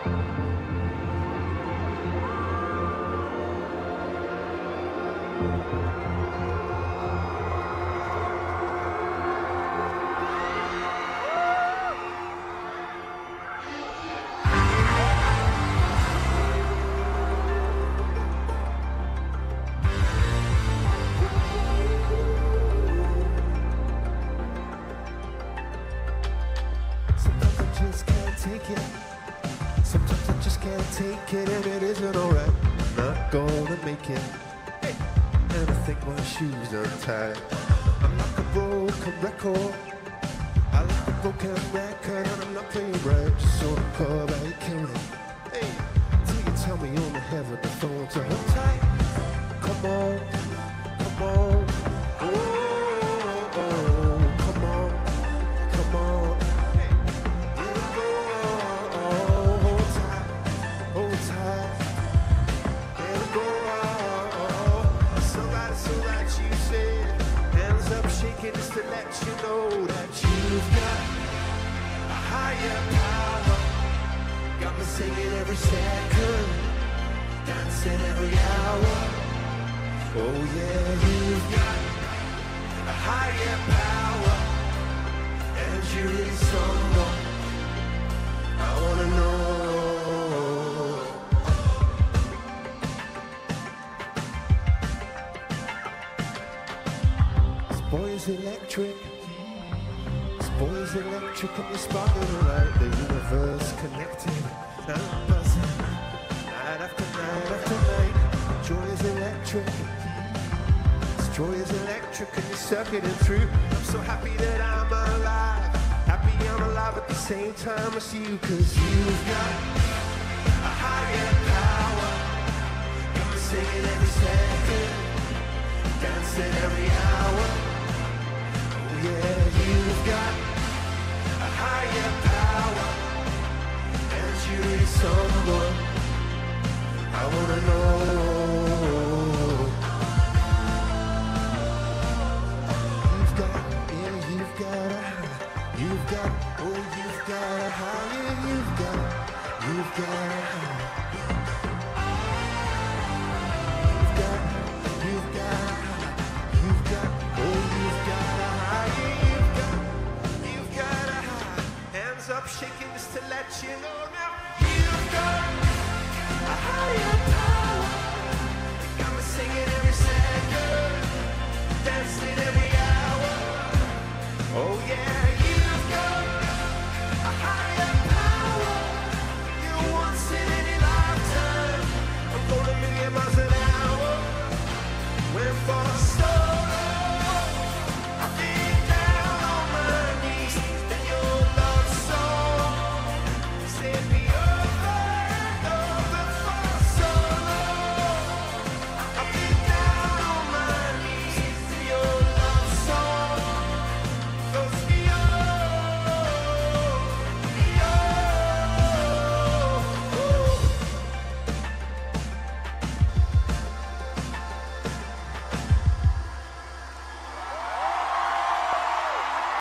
Sometimes I just can't take it, and it isn't alright. I'm not gonna make it. Hey. And I think my shoes untied. I'm like a broken record. I like a broken record, and I'm not playing right. Just on the pub, I ain't counting. Hey, till you tell me on the heaven the phones are hold tight. Come on, come on. Just to let you know that you've got a higher power. Got me singing every second, dancing every hour. Oh yeah, you've got a higher power, and you're really someone I wanna know. Boy's electric, this boy's electric, and you're sparking light. The universe connected, now I'm buzzing, night after night after night. Joy is electric, this joy is electric, and you're circuiting through. I'm so happy that I'm alive, happy I'm alive at the same time as you, 'cause you've got a higher power. Got me singing every second, dancing every hour. Yeah, you've got a higher power, and you're someone I wanna know. You've got, yeah, you've got a high. You've got, oh, you've got a high. Yeah, you've got a high. You've got a high. You've got, oh, you've got a high. Up shaking just to let you know now you've got a higher power. Got me singing every second, dancing every hour. Oh yeah, you've got a higher power. You once in any lifetime. I'm going a million miles an hour. When for